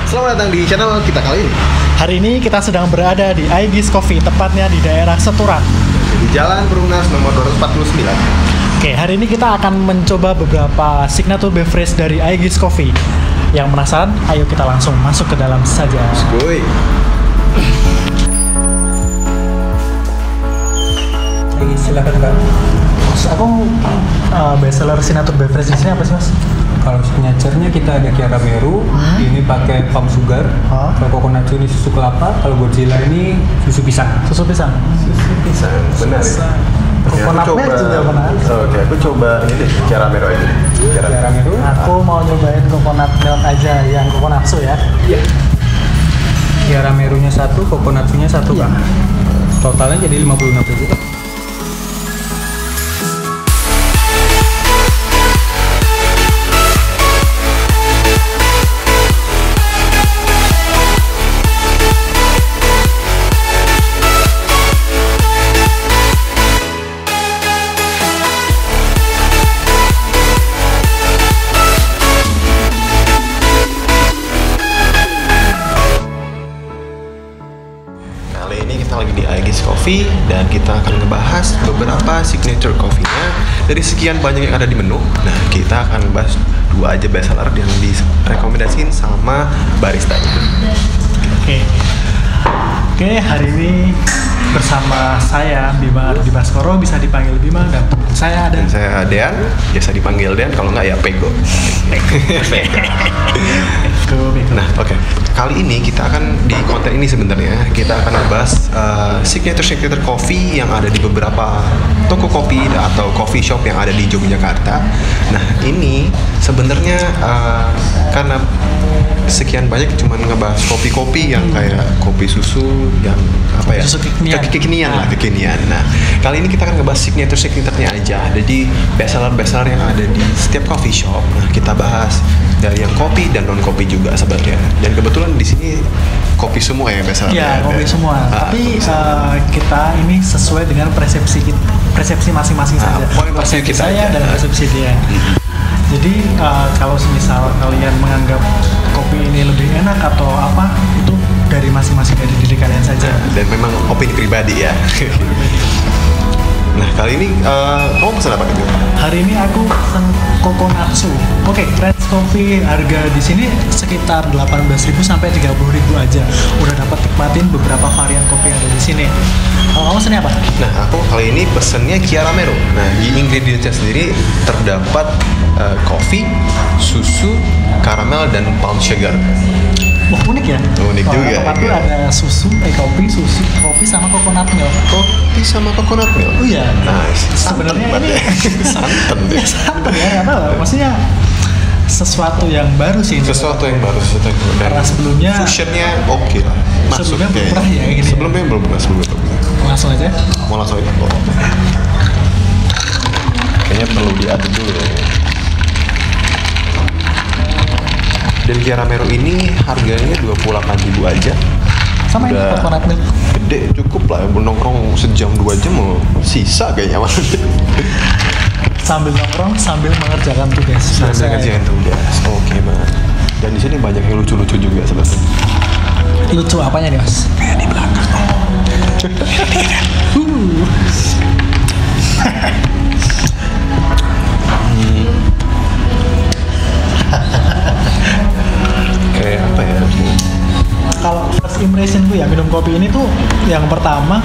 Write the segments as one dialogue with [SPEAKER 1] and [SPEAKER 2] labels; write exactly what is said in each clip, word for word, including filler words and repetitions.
[SPEAKER 1] Selamat datang di channel kita kali ini.
[SPEAKER 2] Hari ini kita sedang berada di Aegis Coffee, tepatnya di daerah Seturan,
[SPEAKER 1] Di Jalan Perumnas nomor dua ratus empat puluh sembilan.
[SPEAKER 2] Oke, hari ini kita akan mencoba beberapa signature beverage dari Aegis Coffee. Yang penasaran? Ayo kita langsung masuk ke dalam saja.
[SPEAKER 1] Skuy.
[SPEAKER 3] Silakan Kak.
[SPEAKER 2] Mas, aku uh, bestseller signature beverage di sini apa sih, Mas?
[SPEAKER 3] Kalau signature-nya kita ada Kiara Meru,
[SPEAKER 2] Hmm?
[SPEAKER 3] ini pakai palm sugar.
[SPEAKER 2] Hah?
[SPEAKER 3] Kalau coconut ini susu kelapa, kalau Godzilla ini susu pisang.
[SPEAKER 2] Susu pisang.
[SPEAKER 1] Susu pisang, benar ya? Oke, aku
[SPEAKER 2] Coconut milk juga benar.
[SPEAKER 1] Oke, aku coba ini deh, cara merah ini. Cara
[SPEAKER 3] Kiara Meru.
[SPEAKER 2] Aku mau nyobain coconut milk aja, yang coconutsu ya.
[SPEAKER 3] Iya. Kiara Merunya satu, coconutsunya satu
[SPEAKER 2] Iya.
[SPEAKER 3] Kak. Totalnya jadi lima puluh enam ribu.
[SPEAKER 1] Kali ini kita lagi di Aegis Coffee dan kita akan ngebahas beberapa signature coffee-nya dari sekian banyak yang ada di menu. Nah, kita akan bahas dua aja bestseller yang direkomendasiin sama barista itu.
[SPEAKER 2] Oke. Oke, hari ini bersama saya Bima Ardi Baskoro, bisa dipanggil Bima, dan teman saya ada
[SPEAKER 1] Dan saya Dean, biasa dipanggil Dean, kalau nggak ya Pego.
[SPEAKER 2] Beko, Beko.
[SPEAKER 1] Nah, oke. Kali ini kita akan di konten ini sebenarnya kita akan membahas uh, signature-signature coffee yang ada di beberapa toko kopi atau coffee shop yang ada di Yogyakarta. Nah, ini sebenarnya uh, karena sekian banyak cuman ngebahas kopi-kopi yang kayak kopi susu yang apa ya?
[SPEAKER 2] Susu kekinian.
[SPEAKER 1] Ke- kekinian lah, kekinian. Nah, kali ini kita akan ngebahas signature-signaturenya aja. Jadi bestseller-bestseller yang ada di setiap coffee shop. Nah, kita bahas dari yang kopi dan non kopi juga sebenarnya. Dan kebetulan di sini kopi semua ya bestseller.
[SPEAKER 2] Ya, kopi semua.
[SPEAKER 1] Ah,
[SPEAKER 2] Tapi
[SPEAKER 1] kopi semua.
[SPEAKER 2] uh, kita ini sesuai dengan persepsi kit- persepsi masing-masing
[SPEAKER 1] Ah,
[SPEAKER 2] saja.
[SPEAKER 1] point of view
[SPEAKER 2] Persepsi
[SPEAKER 1] kita
[SPEAKER 2] saya
[SPEAKER 1] aja.
[SPEAKER 2] dan persepsi dia. Jadi uh, kalau misal kalian menganggap kopi ini lebih enak atau apa, itu dari masing-masing dari diri kalian saja.
[SPEAKER 1] Dan memang opini pribadi ya. Nah, kali ini uh, kamu pesan apa gitu?
[SPEAKER 2] Hari ini aku pesen coconutsu. Oke, range kopi harga di sini sekitar delapan belas ribu sampai tiga puluh ribu aja. Udah dapat nikmatin beberapa varian kopi yang ada di sini. Kalau kamu pesennya apa?
[SPEAKER 1] Nah, aku kali ini pesennya Kiara Meru. Nah, di ingredientsnya sendiri terdapat uh, kopi, susu, karamel, dan palm sugar.
[SPEAKER 2] Wah, unik ya?
[SPEAKER 1] Unik
[SPEAKER 2] Kalau
[SPEAKER 1] juga,
[SPEAKER 2] tempatku
[SPEAKER 1] iya.
[SPEAKER 2] ada susu, eh kopi, susu, kopi sama coconut milk.
[SPEAKER 1] Kopi sama coconut milk.
[SPEAKER 2] Oh iya.
[SPEAKER 1] Nice.
[SPEAKER 2] Sebenarnya
[SPEAKER 1] Santan
[SPEAKER 2] ini
[SPEAKER 1] banget ya. Santan deh.
[SPEAKER 2] ya santan ya, nggak tahu. Maksudnya sesuatu yang baru sih. ini.
[SPEAKER 1] Sesuatu yang baru, sesuatu yang baru. Dan
[SPEAKER 2] Karena sebelumnya
[SPEAKER 1] fusionnya oke lah. Masuk
[SPEAKER 2] sebelumnya belum
[SPEAKER 1] kayaknya.
[SPEAKER 2] pernah ya, kayak gini.
[SPEAKER 1] Sebelumnya belum pernah, sebelumnya belum pernah.
[SPEAKER 2] langsung aja.
[SPEAKER 1] Mau langsung aja? Oh. Kayaknya perlu diaduk dulu ya. Dan Kiara Meru ini harganya dua puluh delapan ribu aja.
[SPEAKER 2] Sama ini
[SPEAKER 1] Udah
[SPEAKER 2] coconut milk.
[SPEAKER 1] gede, cukup lah. Nongkrong sejam dua jam mau sisa kayaknya.
[SPEAKER 2] Sambil nongkrong, sambil mengerjakan tugas.
[SPEAKER 1] Sambil
[SPEAKER 2] Biasa.
[SPEAKER 1] kerjaan tugas. Oke banget. Dan di sini banyak yang lucu-lucu juga sebenarnya.
[SPEAKER 2] Lucu apanya nih, Mas?
[SPEAKER 1] Kayak di belakang. Kayak apa ya?
[SPEAKER 2] Kalau first impression gue ya minum kopi ini tuh yang pertama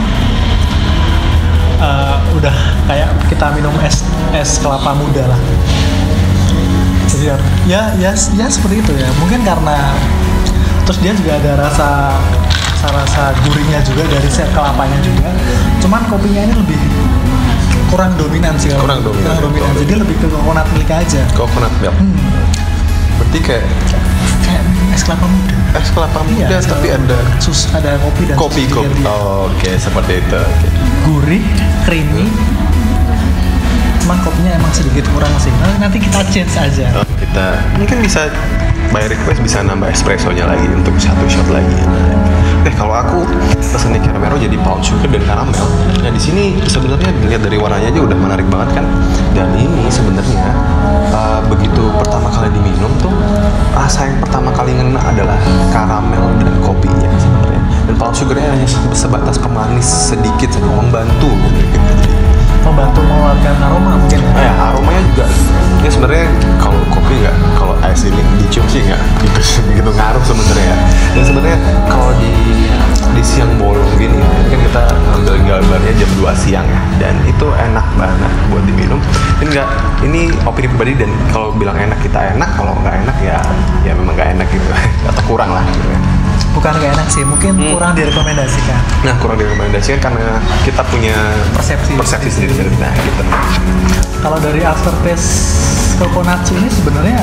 [SPEAKER 2] eh, udah kayak kita minum es es kelapa muda lah. Jadi ya ya ya seperti itu ya. Mungkin karena terus dia juga ada rasa rasa, rasa gurihnya juga dari sel kelapanya juga. Cuman kopinya ini lebih kurang dominan sih. kalau-
[SPEAKER 1] Kurang dominan.
[SPEAKER 2] Kurang dominan. Jadi lebih ke coconut milk aja.
[SPEAKER 1] Coconut milk.
[SPEAKER 2] Hmm,
[SPEAKER 1] Berarti kayak
[SPEAKER 2] kayak es kelapa muda.
[SPEAKER 1] es kelapa muda
[SPEAKER 2] Iya, es
[SPEAKER 1] tapi
[SPEAKER 2] kelapa
[SPEAKER 1] ada
[SPEAKER 2] muda. sus ada kopi dan
[SPEAKER 1] kopi
[SPEAKER 2] susu
[SPEAKER 1] kopi.
[SPEAKER 2] juga dia.
[SPEAKER 1] Oh, oke, seperti itu. Oke.
[SPEAKER 2] Gurih, creamy. Cuman kopinya emang sedikit kurang sih. Nah, nanti kita change aja.
[SPEAKER 1] Oh, kita mungkin bisa by request bisa nambah espressonya lagi untuk satu shot lagi. Eh kalau aku pesen caramel jadi pound sugar dan karamel. Nah di sini sebenarnya dilihat dari warnanya aja udah menarik banget kan. Dan ini sebenarnya uh, begitu pertama kali diminum tuh rasa yang pertama kali ngena adalah karamel dan kopinya sebenarnya. Dan pound sugarnya hanya sebatas pemanis sedikit saja, membantu gitu.
[SPEAKER 2] Membantu mengeluarkan aroma mungkin.
[SPEAKER 1] Nah, ya, aromanya juga ya sebenarnya kalau kopi nggak, kalau es ini dicium sih nggak gitu begitu ngaruh sebenarnya. Dan sebenarnya kalau di di siang bolong gini ya, ini kan kita ngambil gambarnya jam dua siang ya, dan itu enak banget buat diminum. Ini nggak, ini opini pribadi, dan kalau bilang enak kita enak, kalau nggak enak ya ya memang nggak enak gitu atau kurang lah gitu ya.
[SPEAKER 2] Bukan gak enak sih, mungkin hmm. kurang direkomendasikan.
[SPEAKER 1] Nah, kurang direkomendasikan karena kita punya
[SPEAKER 2] persepsi
[SPEAKER 1] persepsi sendiri dari nah gitu.
[SPEAKER 2] Kalau dari aftertaste Coconutsu ini sebenarnya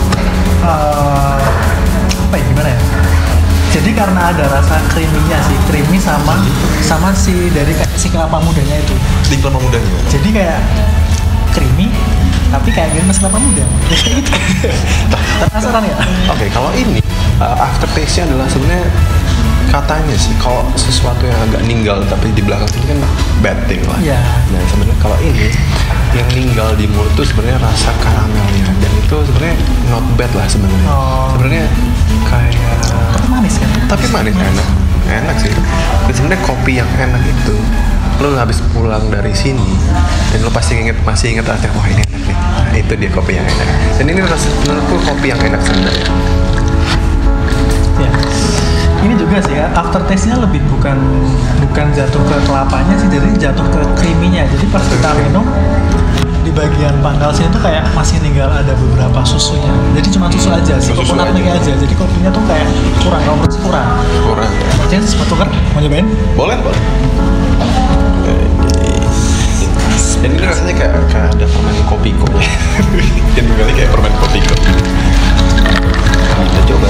[SPEAKER 2] uh, apa ya, gimana ya? Jadi karena ada rasa creamy-nya sih, creamy sama sama si dari si kelapa mudanya itu.
[SPEAKER 1] Di kelapa mudanya.
[SPEAKER 2] Jadi kayak creamy tapi kayak gimana kelapa muda. Kayak gitu. Penasaran ya?
[SPEAKER 1] Oke, okay, kalau ini uh, aftertaste-nya adalah sebenarnya katanya sih kalau sesuatu yang agak ninggal tapi di belakang sini kan bad thing lah.
[SPEAKER 2] Yeah.
[SPEAKER 1] Nah sebenarnya kalau ini yang ninggal di mulut tuh sebenarnya rasa karamelnya, dan itu sebenarnya not bad lah sebenarnya.
[SPEAKER 2] Oh.
[SPEAKER 1] Sebenarnya kayak
[SPEAKER 2] tapi manis kan?
[SPEAKER 1] Tapi manis, manis. enak, enak sih. Dan sebenarnya kopi yang enak itu lo habis pulang dari sini dan lo pasti inget, masih inget rasanya, wah ini enak nih. Nah, itu dia kopi yang enak. Dan ini rasa menurutku kopi yang enak sebenarnya.
[SPEAKER 2] Ya. Ini juga sih ya, aftertaste-nya lebih bukan bukan jatuh ke kelapanya sih, jadi jatuh ke creamy-nya. Jadi pas kita minum di bagian pangkal sini tuh kayak masih tinggal ada beberapa susunya. Jadi cuma susu aja sih, coconut milk aja. Jadi kopinya tuh kayak kurang, kalau menurut kurang.
[SPEAKER 1] Kurang.
[SPEAKER 2] Jadi sempat tuker, mau nyobain?
[SPEAKER 1] Boleh, boleh. Dan ini rasanya kayak, kayak ada permen kopiko ya. Dan kali kayak permen kopiko. Kita coba.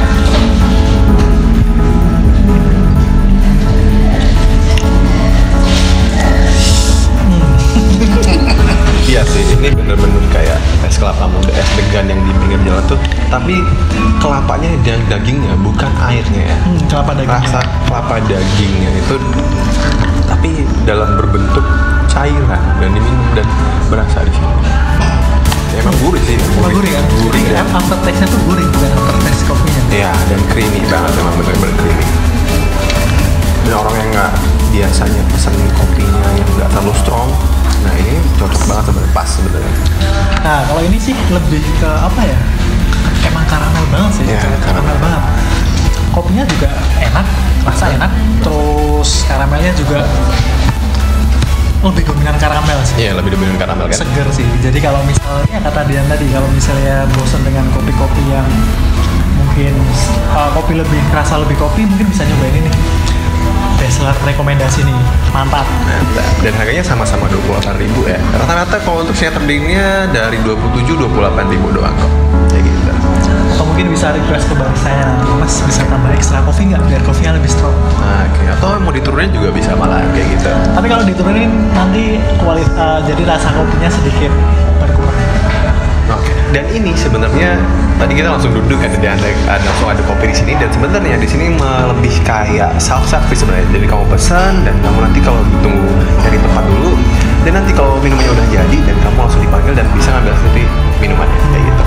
[SPEAKER 1] Iya sih, ini bener-bener kayak es kelapa muda, es degan yang di pinggir jalan tuh. Tapi kelapanya dan dagingnya, bukan airnya ya.
[SPEAKER 2] Hmm, kelapa dagingnya.
[SPEAKER 1] Rasa kelapa dagingnya itu, tapi dalam berbentuk cairan dan diminum dan berasa di sini. Ya, emang gurih sih.
[SPEAKER 2] Emang gurih kan?
[SPEAKER 1] Gurih
[SPEAKER 2] kan? Aftertaste-nya tuh gurih, bukan aftertaste kopinya.
[SPEAKER 1] Iya, dan creamy banget, emang bener-bener creamy. Dan orang yang nggak biasanya pesen kopinya yang nggak terlalu strong, nah ini cocok banget sebenarnya, pas sebenarnya.
[SPEAKER 2] Nah kalau ini sih lebih ke apa ya? Emang karamel banget sih,
[SPEAKER 1] ya,
[SPEAKER 2] karamel, karamel banget. Kopinya juga enak, rasa enak. Terus karamelnya juga lebih dominan karamel sih.
[SPEAKER 1] Iya, lebih dominan karamel kan.
[SPEAKER 2] Seger sih. Jadi kalau misalnya kata Dian tadi, kalau misalnya bosan dengan kopi-kopi yang mungkin uh, kopi lebih rasa lebih kopi, mungkin bisa nyobain ini. Bestseller rekomendasi nih, mantap.
[SPEAKER 1] Mantap. Dan harganya sama-sama dua puluh delapan ribu ya. Rata-rata kalau untuk siap terdirinya dari dua puluh tujuh sampai dua puluh delapan ribu doang kok. Kayak gitu.
[SPEAKER 2] Atau mungkin bisa request ke bar saya, Mas bisa tambah ekstra kopi nggak biar kopinya lebih strong.
[SPEAKER 1] Nah, oke. Atau mau diturunin juga bisa malah kayak gitu.
[SPEAKER 2] Tapi kalau diturunin nanti kualitas uh, jadi rasa kopinya sedikit berkurang.
[SPEAKER 1] Oke. Dan ini sebenarnya tadi kita langsung duduk kan, ada, ada langsung ada kopi di sini, dan sebenarnya di sini lebih kayak self service sebenarnya. Jadi kamu pesan dan kamu nanti kalau tunggu cari tempat dulu, dan nanti kalau minumannya udah jadi dan kamu langsung dipanggil dan bisa ngambil sendiri minumannya kayak gitu.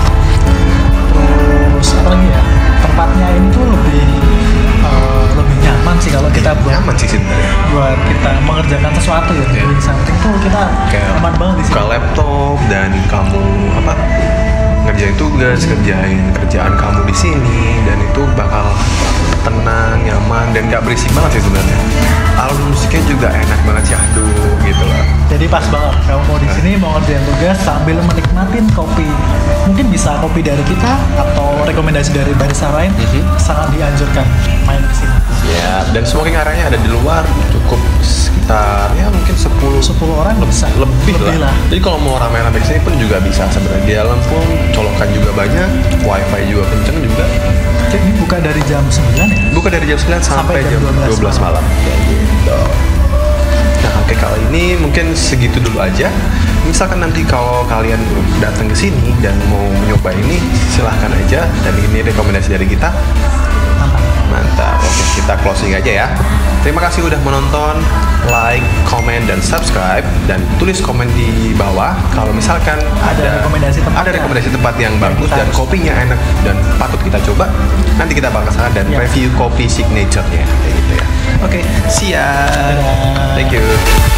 [SPEAKER 2] Terus apa lagi ya? Tempatnya ini tuh lebih uh, lebih nyaman sih kalau kita buat
[SPEAKER 1] nyaman sih sebenarnya.
[SPEAKER 2] Buat kita mengerjakan sesuatu ya,
[SPEAKER 1] Yeah.
[SPEAKER 2] doing something tuh kita
[SPEAKER 1] Kayak
[SPEAKER 2] nyaman banget di sini.
[SPEAKER 1] buka laptop dan kamu apa ngerjain tugas, kerjain kerjaan kamu di sini, dan itu bakal tenang, nyaman, dan gak berisik banget sih sebenarnya. Alur musiknya juga enak banget sih, aduh gitu loh.
[SPEAKER 2] Jadi pas banget kalau mau di sini mau ngerjain tugas sambil menikmatin kopi. Mungkin bisa kopi dari kita atau rekomendasi dari barista lain,
[SPEAKER 1] Mhm.
[SPEAKER 2] sangat dianjurkan main ke sini.
[SPEAKER 1] Ya, dan smoking area ada di luar cukup sekitar ya mungkin sepuluh
[SPEAKER 2] sepuluh orang bisa
[SPEAKER 1] lebih,
[SPEAKER 2] lebih
[SPEAKER 1] lah.
[SPEAKER 2] lah.
[SPEAKER 1] Jadi kalau mau rame-rame kesini pun juga bisa sebenarnya. Di dalam pun colokan juga banyak, wifi juga kenceng juga.
[SPEAKER 2] Ini buka dari jam sembilan ya?
[SPEAKER 1] Buka dari jam sembilan sampai,
[SPEAKER 2] Sampai jam
[SPEAKER 1] jam dua belas malam. Kayak gitu. Nah, oke, kali ini mungkin segitu dulu aja. Misalkan nanti kalau kalian datang ke sini dan mau nyoba ini, silahkan aja. Dan ini rekomendasi dari kita.
[SPEAKER 2] Mantap.
[SPEAKER 1] Mantap. Oke, kita closing aja ya. Terima kasih udah menonton, like, comment, dan subscribe, dan tulis komen di bawah kalau misalkan
[SPEAKER 2] Ada
[SPEAKER 1] ada
[SPEAKER 2] rekomendasi tempat
[SPEAKER 1] ada
[SPEAKER 2] ya.
[SPEAKER 1] rekomendasi tempat yang bagus
[SPEAKER 2] kita
[SPEAKER 1] dan
[SPEAKER 2] harus-
[SPEAKER 1] kopinya enak dan patut kita coba. Nanti kita bakal kesana dan
[SPEAKER 2] Ya.
[SPEAKER 1] review kopi signature-nya kayak gitu ya. Oke, see ya.
[SPEAKER 2] Dadah.
[SPEAKER 1] Thank you.